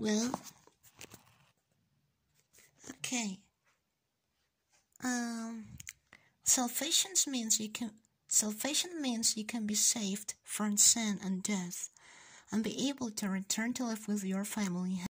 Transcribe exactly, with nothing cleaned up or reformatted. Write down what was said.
Well, okay. Um, salvation means you can. Salvation means you can be saved from sin and death, and be able to return to live with your family.